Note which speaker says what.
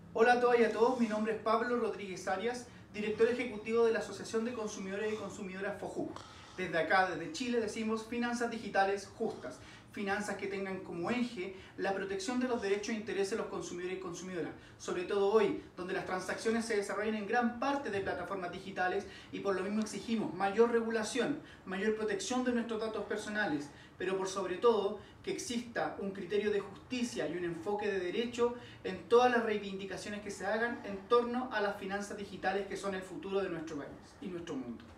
Speaker 1: Hola a todas y a todos, mi nombre es Pablo Rodríguez Arias, director ejecutivo de la Asociación de Consumidores y Consumidoras FOJUC. Desde acá, desde Chile, decimos finanzas digitales justas, finanzas que tengan como eje la protección de los derechos e intereses de los consumidores y consumidoras, sobre todo hoy, donde las transacciones se desarrollan en gran parte de plataformas digitales y por lo mismo exigimos mayor regulación, mayor protección de nuestros datos personales, pero por sobre todo que exista un criterio de justicia y un enfoque de derecho en todas las reivindicaciones que se hagan en torno a las finanzas digitales que son el futuro de nuestro país y nuestro mundo.